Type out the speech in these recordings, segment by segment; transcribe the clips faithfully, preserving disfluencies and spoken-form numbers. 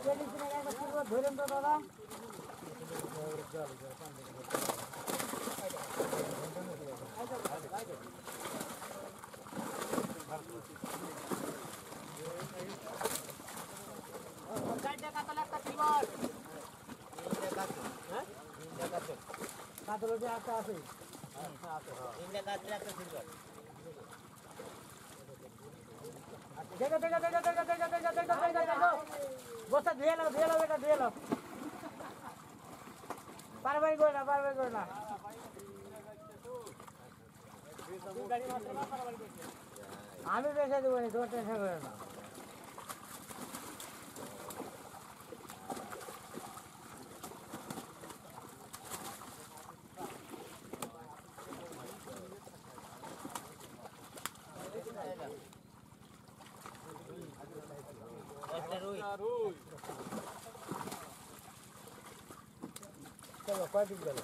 ধরেন তো দাদা কাতল যে একটা আছে দেখো দেখো দেখো দেখো দেখো দেখো দেখো দেখো বস্তা ধুয়ে নাও ধুয়ে নাও এটা ধুয়ে নাও পারবাই করে না পারবাই করে না আমি বেঁচে দেবো না তোমার টেনশন করে না চলো কয়দিন গেল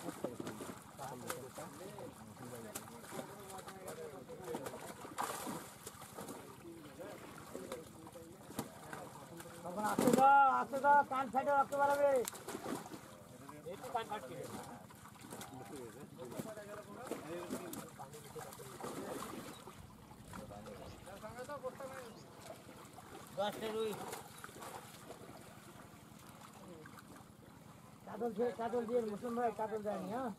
তখন আসতে দাও আসতে দাও কান ফাটে রক্ত বাড়াবে একটু কান ফাটকে দশটা রুই কাতল দিয়ে কাতল দিয়ে মুসলিম ভাই কাতল দেয়নি হ্যাঁ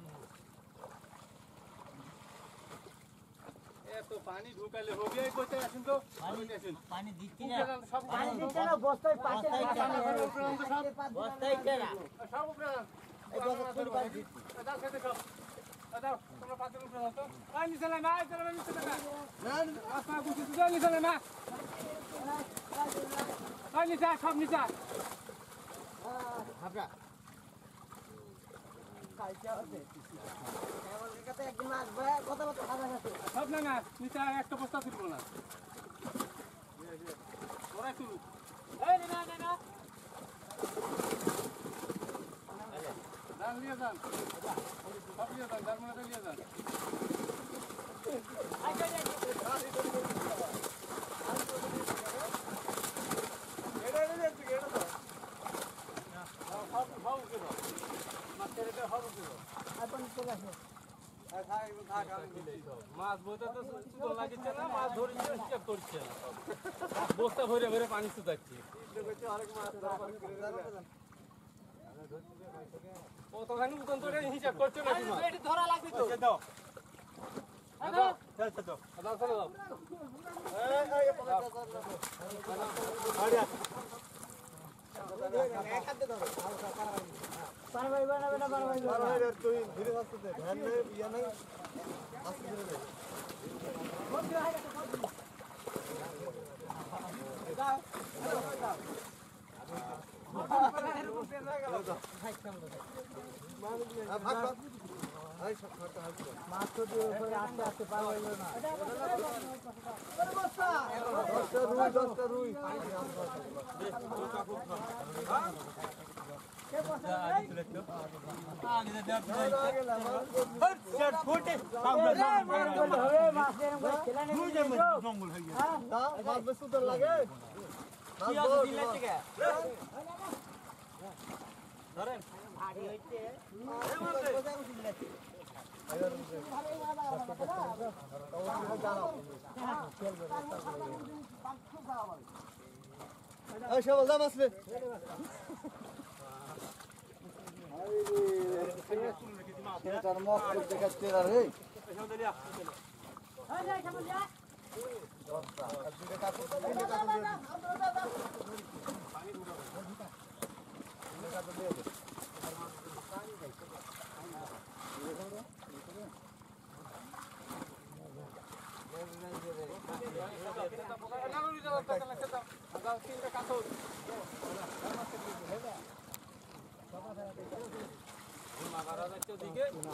এত পানি ঢুকালে হবে কইতে আসেন তো পানি দিচ্ছি না পানি দিচ্ছে না বস্তায় পাশে বস্তায় কেনা সব উপরে এই বস্তা ছোট পানি দিচ্ছি দাও খেতে খাও দাও তোমরা পাঁচজন উপরে দাও তো আই নিচে না আই তোমরা নিচে না না আস্তা গুছি তো নিচে না আই নিচে সব নিচে হাবড়া একদিন আসবে কথা বলতে খাবার আছে সব না না নিচে একটা বস্তা তুলবো না ওরা তুলু এই না না না দান লিয়ে যান সব লিয়ে যান দান মানে লিয়ে যান এটা এটা এটা তো সব সব উঠে দাও মাছের এটা সব উঠে দাও এখন চলে আসো মাছ বইতে তো সুন্দর লাগছে না মাছ ধরছে চেক করছে না বস্তা ভরে ভরে পানি শুকাচ্ছি কতখানি উতন তোরে হিসাব করছো না ধরা লাগবে তো দাও দাও চল চল দাও চলো দাও এই এই পারবাই বানাবে না পারবাই আরে তুই ধীরে আস্তে ধ্যান নেই ইয়া নেই আস্তে ধীরে দে দাও দাও মাছ তো দিয়ে উপরে আস্তে আস্তে পারবাই না দশটা রুই দশটা রুই লাগে ধরেন দেখাচ্ছে মারা যাচ্ছে ওদিকে